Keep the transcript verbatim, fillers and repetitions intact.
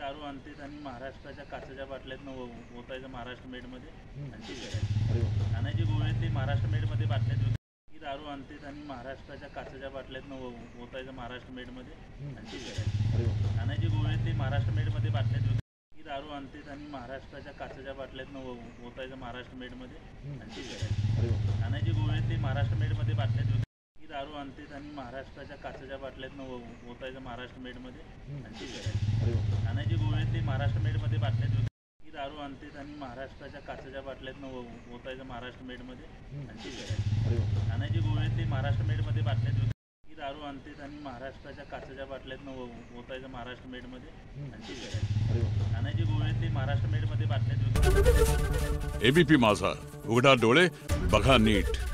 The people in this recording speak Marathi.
दारू आणतात आणि महाराष्ट्राच्या काचेच्या बाटल्यातनं ओ- ओतायचं महाराष्ट्र मेडमध्ये हम्म. आणि ते करायचं. अरे वा. खाण्याची गोळे ते महाराष्ट्र मेडमध्ये बाटल्यात विक- ही दारू आणतात आणि महाराष्ट्राच्या काचेच्या बाटल्यातनं ओ- ओतायचं महाराष्ट्र मेडमध्ये हम्म. आणि ते करायचं. अरे वा. खाण्याची गोळे ते महाराष्ट्र मेडमध्ये बाटल्यात विक- ही दारू आणतात आणि महाराष्ट्राच्या काचेच्या बाटल्यातनं ओ- ओतायचं महाराष्ट्र मेडमध्ये हम्म. आणि ते करायचं. अरे वा. खाण्याची गोळे ते महाराष्ट्र मेडमध्ये बाटल्यात विक- ही दारू आणतात आणि महाराष्ट्राच्या काचेच्या बाटल्यातनं ओ- ओतायचं महाराष्ट्र मेडमध्ये हम्म. आणि ते करायचं. अरे वा. खाण्याची गोळे ते महाराष्ट्र मेडमध्ये बाटल्यात विक- ही दारू आणतात आणि महाराष्ट्राच्या काचेच्या बाटल्यातनं ओ- ओतायचं महाराष्ट्र मेडमध्ये हम्म. आणि ते करायचं. अरे वा. खाण्याची गोळे ते महाराष्ट्र मेडमध्ये बाटल्यात विक- ही दारू आणतात आणि महाराष्ट्राच्या काचेच्या बाटल्यातनं ओ- ओतायचं महाराष्ट्र मेडमध्ये हम्म. आणि ते करायचं. अरे वा. खाण्याची गोळे ते महाराष्ट्र मेडमध्ये बाटल्यात विक- एबीपी माझा, उघडा डोळे बघा नीट.